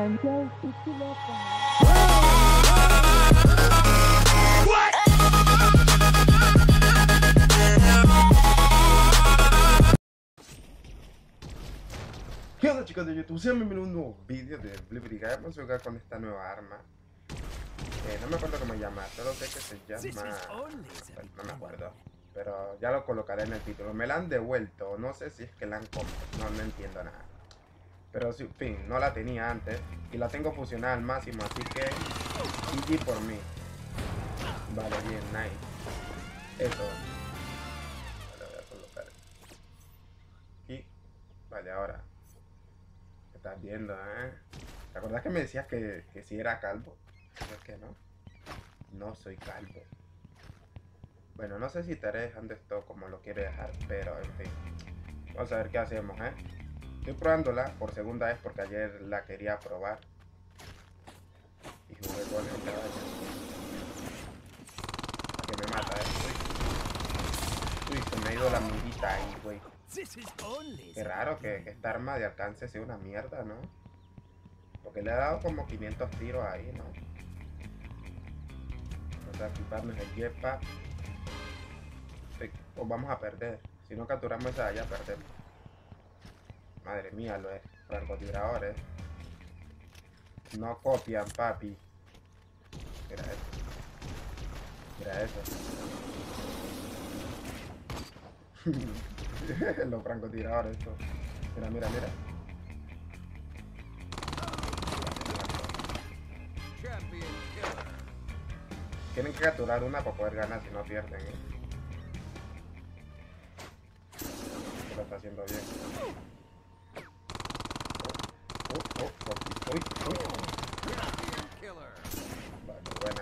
Sancho, ¿qué loco? ¿Qué onda, chicos de YouTube? Sean bienvenidos a un nuevo vídeo de Blippi. Vamos a jugar con esta nueva arma. No me acuerdo cómo se llama, solo sé que se llama... no me acuerdo, pero ya lo colocaré en el título. Me la han devuelto, no sé si es que la han comprado, no entiendo nada. Pero en fin, no la tenía antes y la tengo fusionada al máximo, así que GG por mí. Vale, bien, nice. Eso. Vale, voy a colocar aquí. Vale, ahora. ¿Qué estás viendo, ¿Te acuerdas que me decías que sí era calvo? ¿Es que no? No soy calvo. Bueno, no sé si estaré dejando esto como lo quiere dejar, pero en fin. Vamos a ver qué hacemos, Estoy probándola por segunda vez porque ayer la quería probar. Y jugué con ella, vaya. Que me mata, Uy, se me ha ido la mirita ahí, güey. Qué raro que esta arma de alcance sea una mierda, ¿no? Porque le ha dado como 500 tiros ahí, ¿no? Vamos a equiparnos el jetpack. Pues vamos a perder. Si no capturamos esa ya perdemos. Madre mía, los francotiradores no copian, papi. Mira eso. Mira eso. Los francotiradores, esto. Mira, mira, mira. Tienen que capturar una para poder ganar, si no pierden, Lo está haciendo bien. Uy. Vale, buena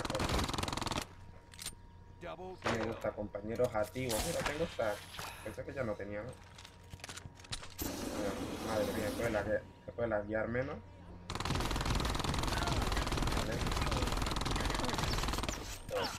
cosa. Me gusta, compañeros activos. Mira, tengo esta. Pensé que ya no tenía, ¿no? Madre mía, se puede laguear menos. Vale. Ok.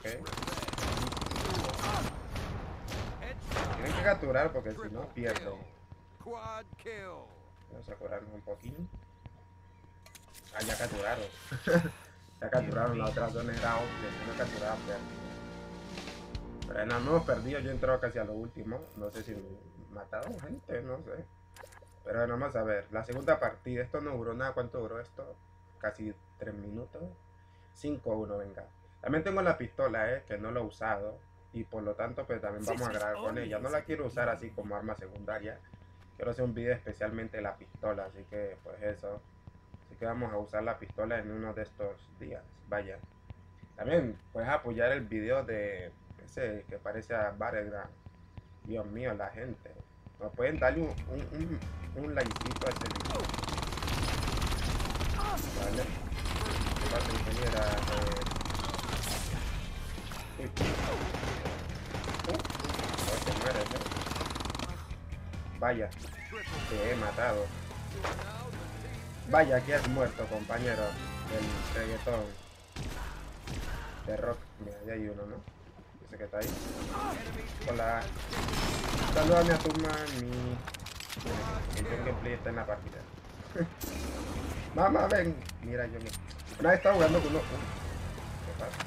Tienen que capturar porque si no pierden. Vamos a curarnos un poquito. Ah, ya capturaron. Ya capturaron, la otra zona era obvio, no capturaron, pero no hemos perdido, yo entré casi a lo último. No sé si mataron gente, no sé. Pero bueno, vamos a ver, la segunda partida, esto no duró nada. ¿Cuánto duró esto? Casi 3 minutos. 5-1, venga. También tengo la pistola, que no la he usado. Y por lo tanto, pues también vamos a grabar con ella. No la quiero usar así como arma secundaria. Quiero hacer un video especialmente de la pistola, así que pues eso. Así que vamos a usar la pistola en uno de estos días. Vaya. También puedes apoyar el video de ese que parece a Battleground. Dios mío, la gente. ¿No pueden darle un likecito a este video? Vale. ¿Qué pasa, ingeniera? No te mueres, Vaya. Te he matado. Vaya que has muerto, compañero del reggaetón. De rock. Mira, ya hay uno, ¿no? Ese que está ahí. Hola. Saludame a tu mami. El John Gameplay está en la partida. Mamá, ven. Mira, yo una vez estaba jugando con uno. ¿Qué pasa?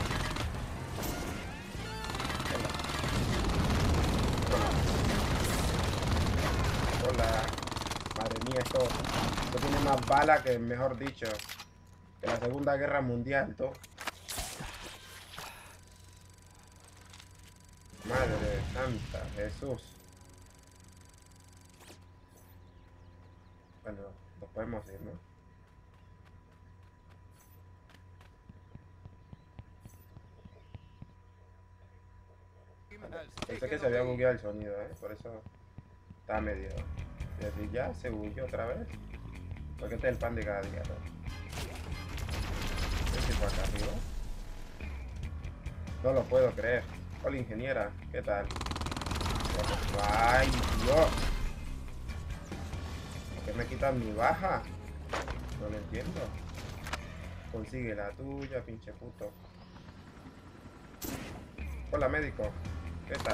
Hola. Madre mía, esto tiene más bala que, mejor dicho, que la Segunda Guerra Mundial, todo. Madre santa, Jesús. Bueno, nos podemos ir, ¿no? Pensé que se había bugueado el sonido, por eso estaba medio... Y así ya se bugueó otra vez. Porque este es el pan de cada día, ¿no? ¿Este fue acá arriba? No lo puedo creer. Hola, ingeniera, ¿qué tal? ¡Ay, Dios! ¿Por qué me quitan mi baja? No lo entiendo. Consigue la tuya, pinche puto. Hola, médico. ¿Qué tal?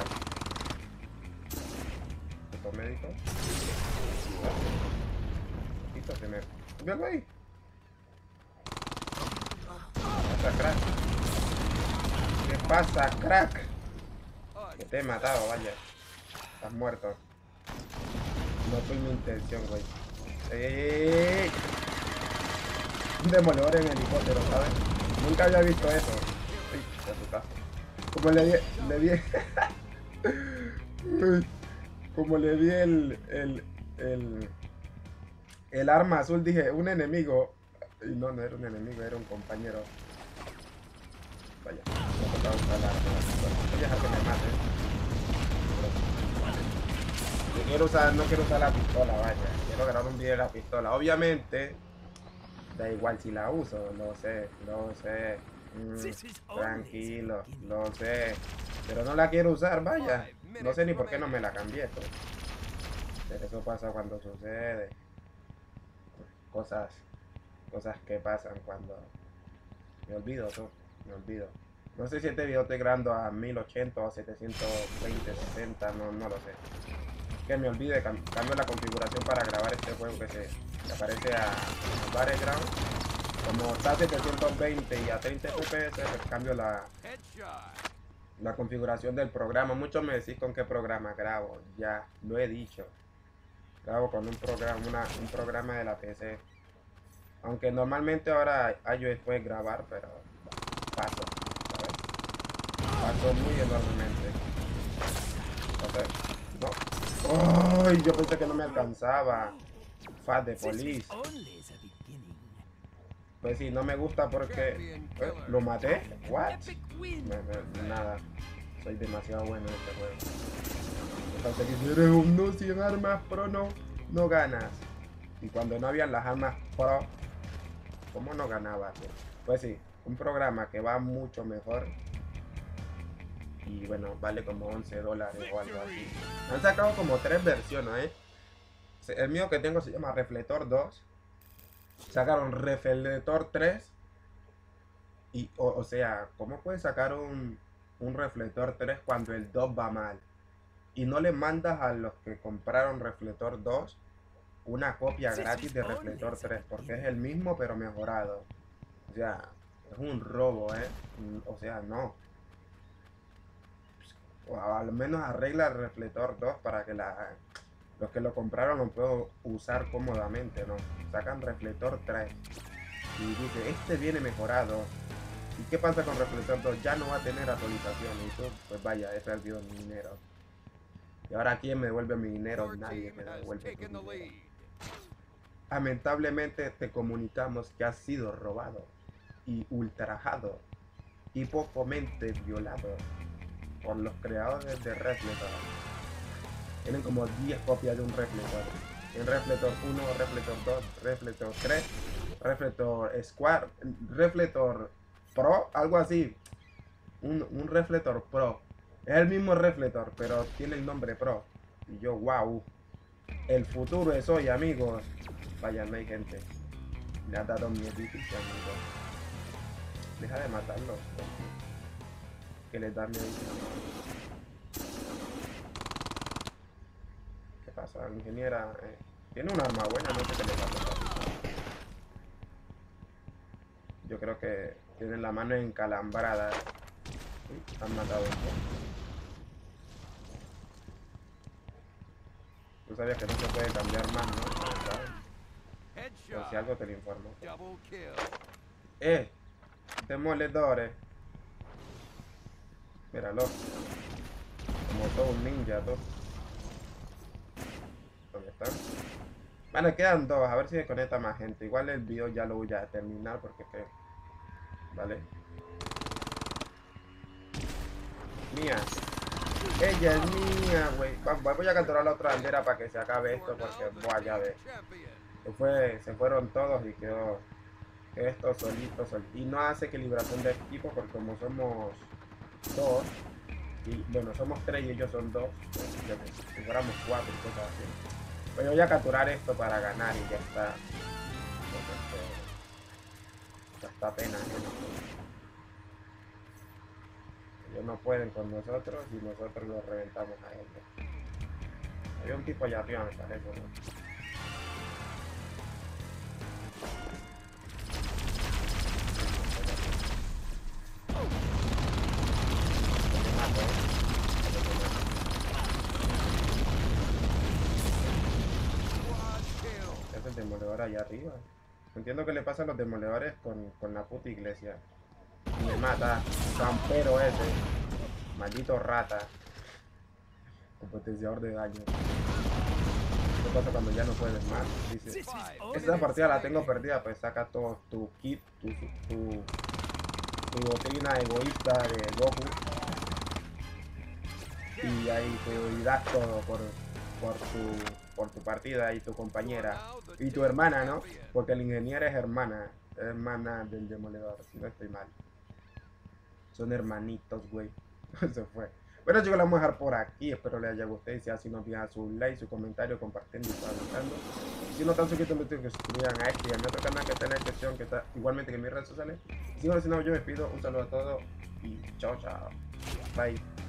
¿Puto médico? Se me... ¡Míralo ahí! pasa, crack? ¿Qué pasa, crack? Que te he matado, vaya. Estás muerto. No fue mi intención, güey. Un demoledor en helicóptero, ¿sabes? Nunca había visto eso. Uy, ya tu casa. Como le di Uy, como le di el arma azul, dije, un enemigo. Y no era un enemigo, era un compañero. Vaya, no tocaba usar la arma. Voy a dejar que me mate. No quiero usar la pistola, vaya. Quiero grabar un video de la pistola. Obviamente, da igual si la uso, lo sé. Tranquilo, lo sé. Pero no la quiero usar, vaya. No sé ni por qué no me la cambié, pues. Pero eso pasa cuando sucede. Cosas que pasan cuando... Me olvido, todo. Me olvido. No sé si este video estoy grabando a 1080 o 720, 60, no lo sé. Que me olvide, cambio la configuración para grabar este juego que aparece a Battleground. Como está a 720 y a 30 FPS, pues cambio la configuración del programa. Muchos me decís con qué programa grabo. Ya lo he dicho. Grabo con un programa de la PC. Aunque normalmente ahora iOS puede grabar, pero paso, ¿sabes? Paso muy enormemente. ¿Sabes? No. ¡Ay! Yo pensé que no me alcanzaba. Fat de police. Pues sí, no me gusta porque... ¿Lo maté? ¿What? Nada. Soy demasiado bueno en este juego. Entonces, si eres un no sin armas pro, no ganas. Y cuando no habían las armas pro, ¿cómo no ganaba? Pues sí, un programa que va mucho mejor. Y bueno, vale como $11 o algo así. Han sacado como 3 versiones, El mío que tengo se llama Reflector 2. Sacaron Reflector 3. Y, o sea, ¿cómo puedes sacar un Reflector 3 cuando el 2 va mal? Y no le mandas a los que compraron Reflector 2 una copia gratis de Reflector 3, porque es el mismo pero mejorado. O sea, es un robo, O sea, no. O al menos arregla el Reflector 2 para que los que lo compraron lo puedan usar cómodamente, ¿no? Sacan Reflector 3 y dice, este viene mejorado. ¿Y qué pasa con Reflector 2? Ya no va a tener actualización. Y tú, pues vaya, he perdido mi dinero. Y ahora, ¿quién me devuelve mi dinero? Nadie me devuelve mi dinero. Lamentablemente te comunicamos que has sido robado y ultrajado y pocamente violado por los creadores de Reflector. Tienen como 10 copias de un Reflector. En Reflector 1, Reflector 2, Reflector 3, Reflector Square, Reflector Pro, algo así. Un Reflector Pro. Es el mismo Reflector, pero tiene el nombre Pro. Y yo, wow. El futuro es hoy, amigos. Vaya, no hay gente. Le ha dado mi edificio, amigos. Deja de matarlos. Que les da miedo. ¿Qué pasa? La ingeniera tiene un arma buena, no sé qué le pasa. Yo creo que tiene la mano encalambrada. Uy, han matado un poco. Tú sabías que no se puede cambiar más, ¿no? Por si algo te lo informo. Demoledores. Míralo. Como todo un ninja, todo. ¿Dónde están? Bueno, quedan 2. A ver si se conecta más gente. Igual el video ya lo voy a terminar porque es que... Vale. Mía. Ella es mía, güey. Voy a capturar la otra bandera para que se acabe esto porque, buah, ya ves. Se fueron todos y quedó esto solito. Y no hace equilibración de equipo porque como somos 2, y bueno, somos 3 y ellos son 2, si fuéramos 4 y cosas así. Pues yo voy a capturar esto para ganar y ya está. Ya está pena, ellos no pueden con nosotros y nosotros los reventamos a ellos. Había un tipo allá arriba, me parece, ¿no? demoledor allá arriba. No entiendo qué le pasa a los demoledores con la puta iglesia. Y me mata, campero ese. Maldito rata. Con potenciador de daño. ¿Qué pasa cuando ya no puedes más? Dice, esta partida la tengo perdida, pues saca todo tu kit, tu doctrina egoísta de Goku. Y ahí te das todo por tu partida y tu compañera. Y tu hermana, ¿no? Porque el ingeniero es hermana del demoledor, si no estoy mal. Son hermanitos, güey. Eso fue. Bueno, chicos, lo vamos a dejar por aquí. Espero les haya gustado. Y si así, no olviden su like, su comentario, compartiendo y comentando. Y si no están suscritos, me que se suscriban a este y a mi otro canal que está en la descripción, que está igualmente que en mis redes sociales. Y si no, yo me pido un saludo a todos y chao, chao. Bye.